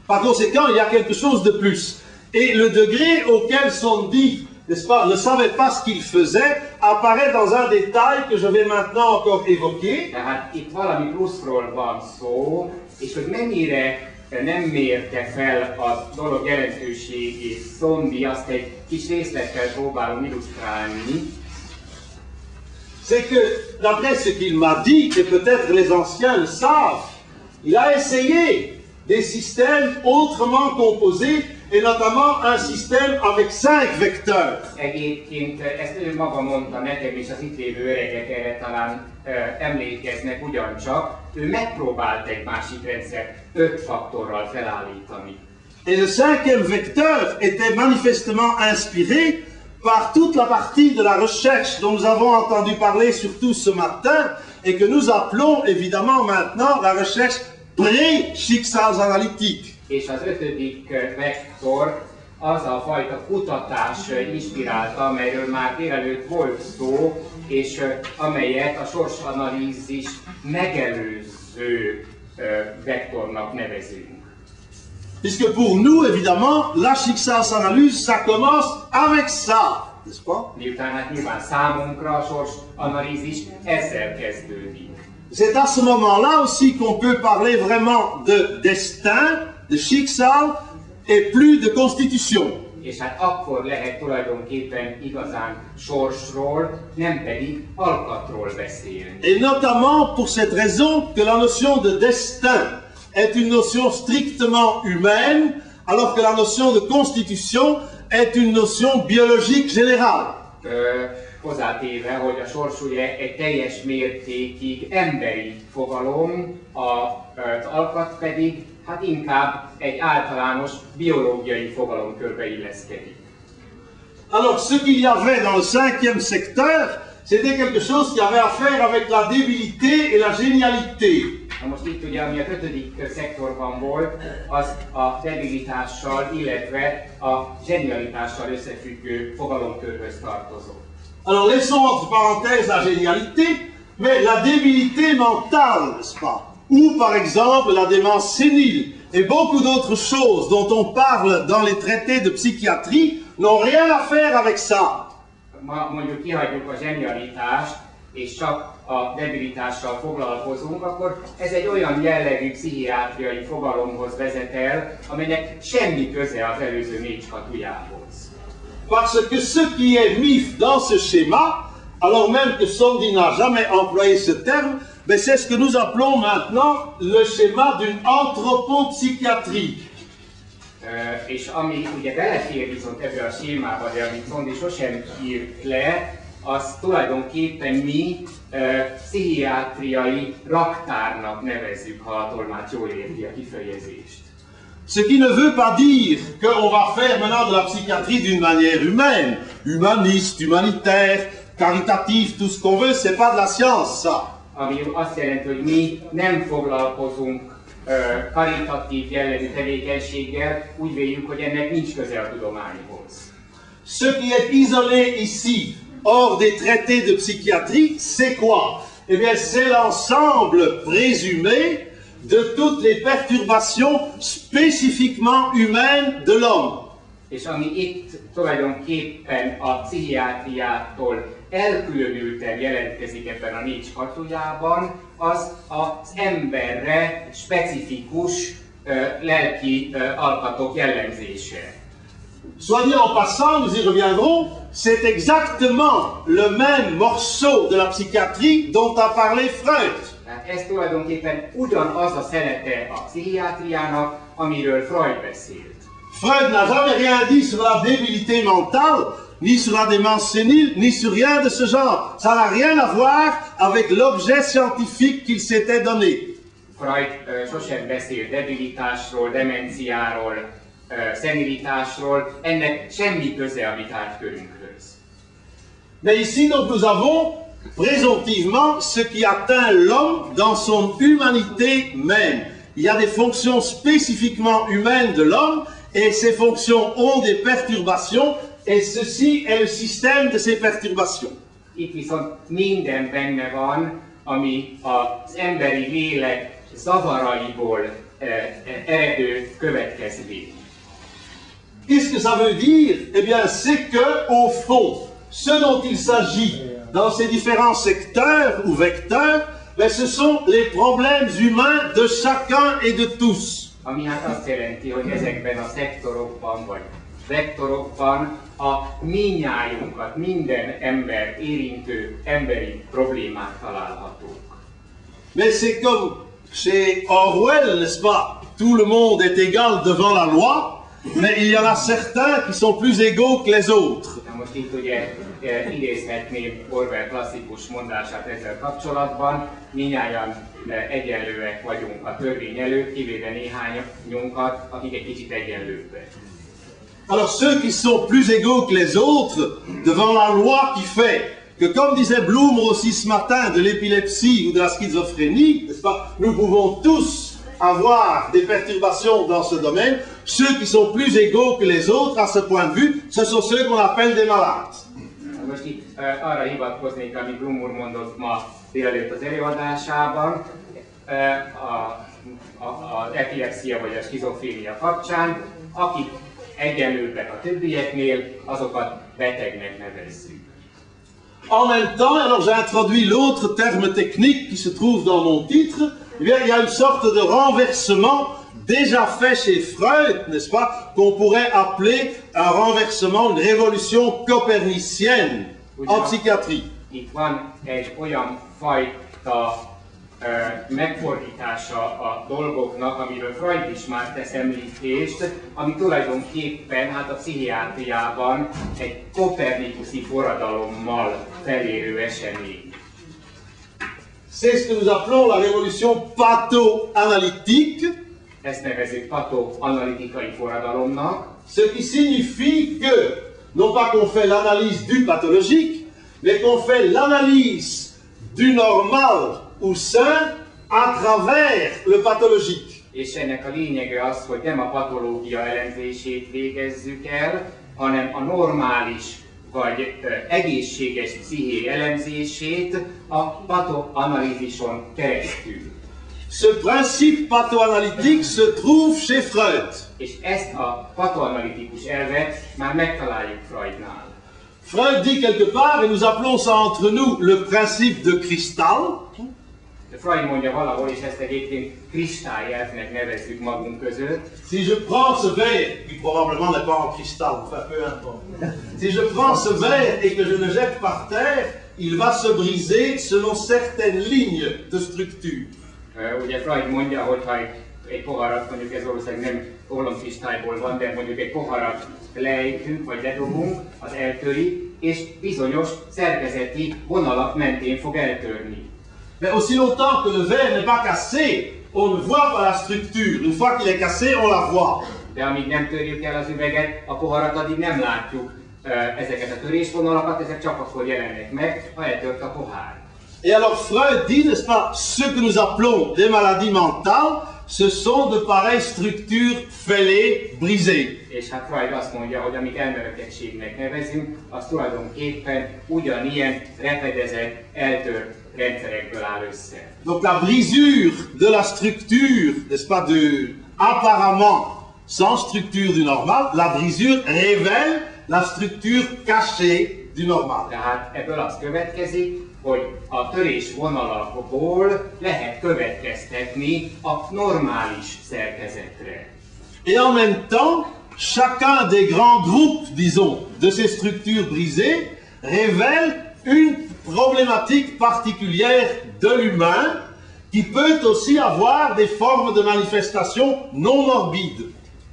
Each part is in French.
Par conséquent, il y a quelque chose de plus. Et le degré auquel Sondy, n'est-ce pas, ne savait pas ce qu'il faisait, apparaît dans un détail que je vais maintenant encore évoquer. Tehát itt valami pluszról van szó, és hogy mennyire nem mérte fel a dolog jelentőségét Sondy, azt egy kis részlettel próbálom illusztrálni. C'est que, d'après ce qu'il m'a dit, et peut-être les anciens le savent, il a essayé des systèmes autrement composés, et notamment un système avec 5 vecteurs. Egyébként ezt ő maga mondta nekem, és az itt lévő öregek erre talán emlékeznek ugyancsak. Ő megpróbált egy másik rendszert 5 faktorral felállítani. Et le 5e vecteur était manifestement inspiré par toute la partie de la recherche dont nous avons entendu parler surtout ce matin, et que nous appelons évidemment maintenant la recherche pré-schicksalsanalytique. És az 5. vektor az a fajta kutatás inspirálta, amelyről már délelőtt volt szó, és amelyet a sorsanalízis megelőző vektornak nevezünk. Puisque pour nous, évidemment, la Schicksalsanalyse, ça commence avec ça, n'est-ce pas? Miután hát nyilván számunkra a sorsanalízis ezzel kezdődik. C'est à ce moment-là aussi qu'on peut parler vraiment de destin, de Schicksal, et plus de constitution. És hát akkor lehet tulajdonképpen igazán sorsról, nem pedig alkatról beszélni. Et notamment pour cette raison que la notion de destin est une notion strictement humaine, alors que la notion de constitution est une notion biologique générale. Hozzátéve, hogy a sors ugye egy teljes mértékig emberi fogalom, az alkat pedig hát inkább egy általános biológiai fogalomkörbe illeszkedik. Alors ce qu'il y avait dans le 5e secteur, c'était quelque chose qui avait à faire avec la débilité et la génialité. Na most itt ugye, ami a 5. szektorban volt, az a debilitással, illetve a zsenialitással összefüggő fogalomkörhöz tartozott. Alors laissons entre parenthèses la génialité, mais la débilité mentale, n'est-ce pas? Ou par exemple la démence sénile, et beaucoup d'autres choses dont on parle dans les traités de psychiatrie n'ont rien à faire avec ça. Ma mondjuk kihagyjuk a zsenialitást, és csak a debilitással foglalkozunk, akkor ez egy olyan jellegű pszichiátriai fogalomhoz vezet el, amelynek semmi köze az előző 4 skatujához. Parce que ce qui est MIF dans ce schéma, alors même que Sondy n'a jamais employé ce terme, mais c'est ce que nous appelons maintenant le schéma d'une anthropopsychiatrie. És ami ugye belefér viszont ebbe a sémába, de amit Sondy sosem írt le, az tulajdonképpen mi pszichiátriai raktárnak nevezzük, ha a tolmács jól érti a kifejezést. Ce qui ne veut pas dire qu'on va faire maintenant de la psychiatrie d'une manière humaine, humaniste, humanitaire, caritative, tout ce qu'on veut, c'est pas de la science, ça. Ami azt jelenti, hogy mi nem foglalkozunk karitatív jellegű tevékenységgel, úgy véljük, hogy ennek nincs köze a tudományhoz. Ce qui est isolé ici, hors des traités de psychiatrie, c'est quoi? Eh bien, c'est l'ensemble présumé de toutes les perturbations spécifiquement humaines de l'homme. És ami itt tulajdonképpen a pszichiátriától elkülönülten jelentkezik ebben a 4 skatuljában, az az emberre specifikus lelki alkatok jellemzése. Soit dit en passant, nous y reviendrons, c'est exactement le même morceau de la psychiatrie dont a parlé Freud. Tehát ez tulajdonképpen ugyanaz a szelete a pszichiátriának, amiről Freud beszélt. Freud n'a jamais rien dit sur la débilité mentale, ni sur la démence sénile, ni sur rien de ce genre. Ça n'a rien à voir avec l'objet scientifique qu'il s'était donné. Freud sosem beszél debilitásról, demenciáról, szenilitásról, ennek semmi köze a mi tárgykörünkhöz. Mais ici, donc, nous avons présomptivement ce qui atteint l'homme dans son humanité même. Il y a des fonctions spécifiquement humaines de l'homme, et ces fonctions ont des perturbations, et ceci est le système de ces perturbations. Itt viszont minden benne van, ami az emberi lélek zavaraiból eredő következmény. Qu'est-ce que ça veut dire? Eh bien, c'est que, au fond, ce dont il s'agit dans ces différents secteurs ou vecteurs, ben, ce sont les problèmes humains de chacun et de tous. Ami hát azt jelenti, hogy ezekben a szektorokban vagy vektorokban a mindnyájunkat, minden ember érintő emberi problémák találhatók. Mais c'est comme chez Orwell, n'est-ce pas? Tout le monde est égal devant la loi, mais il y en a certains qui sont plus égaux que les autres. Na most itt ugye idézhetném Orwell klasszikus mondását ezzel kapcsolatban, mindnyájan egyenlőek vagyunk a törvény előtt, kivéve néhányunkat, akik egy kicsit egyenlőbbek. Alors ceux qui sont plus égaux que les autres, devant la loi qui fait que, comme disait Bloomer aussi ce matin, de l'épilepsie ou de la schizophrénie, n'est-ce pas, nous pouvons tous avoir des perturbations dans ce domaine. Ceux qui sont plus égaux que les autres, à ce point de vue, ce sont ceux qu'on appelle des malades. Most itt arra hivatkoznék, amit Blum úr mondott ma délelőtt az előadásában, az epilepsia vagy a skizofrénia kapcsán, akik egyenlőbbek a többieknél, azokat betegnek nevezzük. En même temps, alors j'ai introduit l'autre terme technique qui se trouve dans mon titre, eh bien, il y a une sorte de renversement déjà fait chez Freud, n'est-ce pas, qu'on pourrait appeler un renversement, une révolution copernicienne en psychiatrie. Itt van egy olyan fajta megfordítása a dolgoknak, amiről Freud is már tesz említést, ami tulajdonképpen hát a pszichiátriában egy kopernikuszi forradalommal felérő esemény. C'est ce que nous appelons la révolution patho-analytique. Ezt nevezzük pathoanalitikai forradalomnak. Ce qui signifie que, non pas qu'on fait l'analyse du pathologique, mais qu'on fait l'analyse du normal ou sain à travers le pathologique. És ennek a lényege az, hogy nem a patológia elemzését végezzük el, hanem a normális vagy egészséges psziché elemzését a pathoanalízison keresztül. Ce principe pathoanalytique se trouve chez Freud. És ezt a pathoanalitikus elvet már megtaláljuk Freudnál. Freud dit quelque part, et nous appelons ça entre nous le principe de cristal. Freud mondja valahol, és ezt egyébként kristályelvnek nevezzük magunk között. Si je prends ce verre, qui probablement n'est pas en cristal, enfin peu importe. Si je prends ce verre et que je le jette par terre, il va se briser selon certaines lignes de structure. Ugye Freud mondja, hogy ha egy poharat, mondjuk ez valószínűleg nem ólomkristályból van, de mondjuk egy poharat lejtünk vagy ledobunk, az eltöri, és bizonyos szerkezeti vonalak mentén fog eltörni. Mais aussi longtemps que le verre n'est pas cassé, on ne voit pas la structure. Une fois qu'il est cassé, on la voit. De amíg nem törjük el az üveget, a poharat, addig nem látjuk ezeket a törésvonalakat, ezek csak akkor jelennek meg, ha eltört a pohár. Et alors Freud dit, n'est-ce pas, ce que nous appelons des maladies mentales, ce sont de pareilles structures fêlées, brisées. És hát Freud azt mondja, hogy amit elmebetegségnek nevezünk, az tulajdonképpen ugyanilyen repedezett, eltört rendszerekből áll össze. Donc la brisure de la structure, n'est-ce pas, apparemment sans structure du normal, la brisure révèle la structure cachée du normal. Tehát ebből az következik, hogy a törés vonalakból lehet következtetni a normális szerkezetre. Et en même temps, chacun des grands groupes, disons, de ces structures brisées révèle une problématique particulière de l'humain qui peut aussi avoir des formes de manifestation non morbides.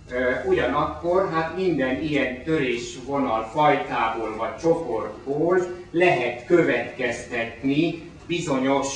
Ugyanakkor hát minden ilyen törésvonal fajtából vagy csoportból lehet következtetni bizonyos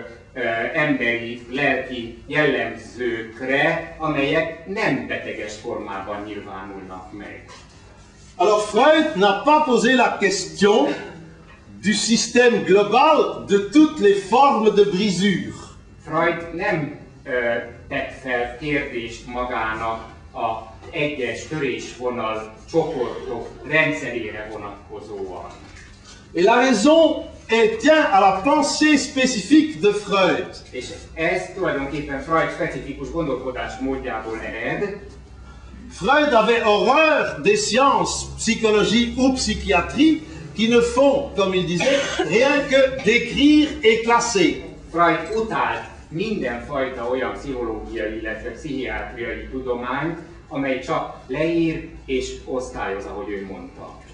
emberi, lelki jellemzőkre, amelyek nem beteges formában nyilvánulnak meg. Alors Freud n'a pas posé la question du système global de toutes les formes de brisure. Freud nem tett fel kérdést magának a egyes törésvonal csoportok rendszerére vonatkozóan. Et la raison elle tient à la pensée spécifique de Freud. És ez tulajdonképpen Freud specifikus gondolkodás módjából ered. Freud avait horreur des sciences, psychologie ou psychiatrie, qui ne font, comme il disait, rien que d'écrire et classer. Freud utált mindenfajta olyan pszichológiai, illetve pszichiátriai tudományt, amely csak leír és osztályoz, ahogy ő mondta.